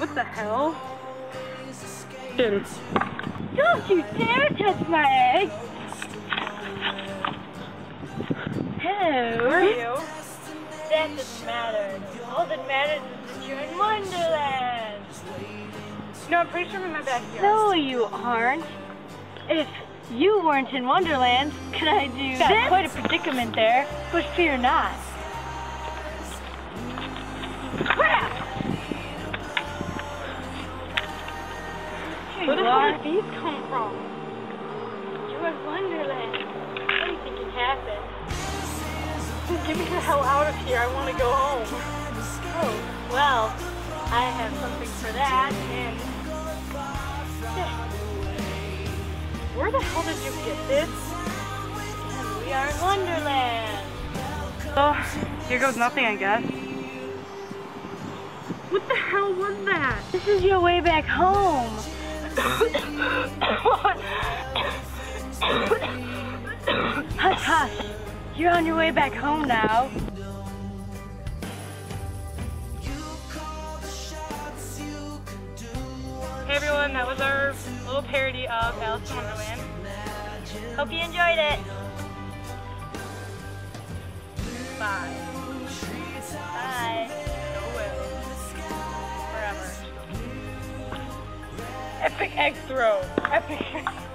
What the hell? Dude. Don't you dare touch my egg! Hello. Where are you? That doesn't matter. All that matters is that you're in Wonderland. No, I'm pretty sure I'm in my backyard. No, you aren't. If you weren't in Wonderland, could I do this? Got quite a predicament there, but fear not. Crap! Where the hell did these come from? You're in Wonderland. Anything can happen. Get me the hell out of here. I want to go home. Oh, well, I have something for that, and Where the hell did you get this? we are in Wonderland. Oh, here goes nothing, I guess. What the hell was that? This is your way back home. Hush, hush. You're on your way back home now. Hey everyone, that was our little parody of Alice in Wonderland. Hope you enjoyed it. Bye. Bye. No way. Forever. Epic egg throw. Epic.